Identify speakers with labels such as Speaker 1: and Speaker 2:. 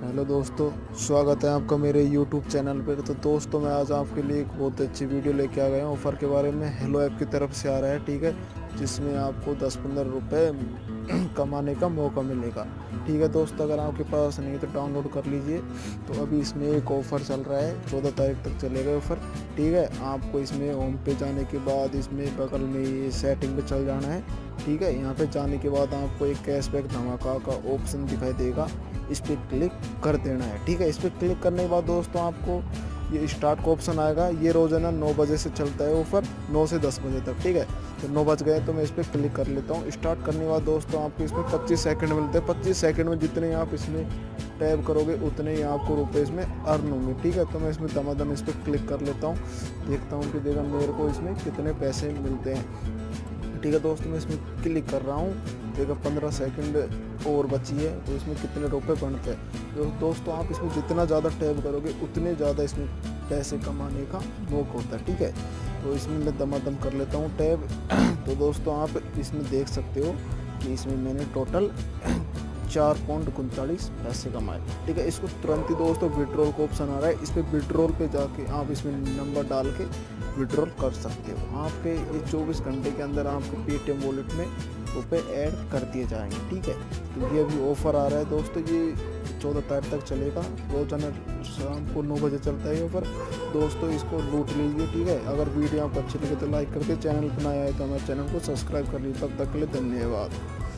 Speaker 1: Hello दोस्तों, स्वागत है आपका मेरे YouTube चैनल पर। तो दोस्तों, मैं आज आपके लिए एक बहुत अच्छी वीडियो लेके आ गया हूँ ऑफ़र के बारे में। हेलो ऐप की तरफ से आ रहा है, ठीक है, जिसमें आपको 10-15 रुपये कमाने का मौका मिलेगा। ठीक है दोस्तों, अगर आपके पास नहीं है तो डाउनलोड कर लीजिए। तो अभी इसमें एक ऑफ़र चल रहा है, 14 तारीख तक चलेगा ऑफ़र। ठीक है, आपको इसमें होम पे जाने के बाद इसमें बगल में ये सेटिंग पे चल जाना है। ठीक है, यहाँ पे जाने के बाद आपको एक कैशबैक धमाका का ऑप्शन दिखाई देगा, इस पर क्लिक कर देना है। ठीक है, इस पर क्लिक करने के बाद दोस्तों आपको ये स्टार्ट का ऑप्शन आएगा। ये रोजाना 9 बजे से चलता है ऑफर, 9 से 10 बजे तक। ठीक है, तो 9 बज गए तो मैं इस पर क्लिक कर लेता हूँ। स्टार्ट करने के बाद दोस्तों आपको इसमें 25 सेकंड मिलते हैं। 25 सेकंड में जितने आप इसमें टैप करोगे उतने ही आपको रुपए इसमें अर्न होंगे। ठीक है, तो मैं इसमें दमादम इस पर क्लिक कर लेता हूँ, देखता हूँ कि देखा मेरे को इसमें कितने पैसे मिलते हैं। ठीक है दोस्तों, मैं इसमें क्लिक कर रहा हूँ, देखो 15 सेकंड और बची है, तो इसमें कितने रुपए बनते हैं। तो दोस्तों आप इसमें जितना ज़्यादा टैप करोगे उतने ज़्यादा इसमें पैसे कमाने का मौका होता है। ठीक है, तो इसमें मैं दमादम कर लेता हूँ टैप। तो दोस्तों आप इसमें देख सकते हो कि इसमें मैंने टोटल 4.39 पैसे कमाए। ठीक है, इसको तुरंत ही दोस्तों विड्रॉल का ऑप्शन आ रहा है, इस पर विड्रॉल पे जाके आप इसमें नंबर डाल के विड्रॉल कर सकते हो। आपके इस 24 घंटे के अंदर आपके पेटीएम वॉलेट में रुपए ऐड कर दिए जाएंगे। ठीक है, तो ये अभी ऑफ़र आ रहा है दोस्तों, ये 14 तारीख तक चलेगा। रोजाना शाम को 9 बजे चलता है ऑफ़र। दोस्तों इसको लूट लीजिए। ठीक है, अगर वीडियो आपको अच्छी लगे तो लाइक करके, चैनल पर नया है तो हमारे चैनल को सब्सक्राइब कर लीजिए। तब तक के लिए धन्यवाद।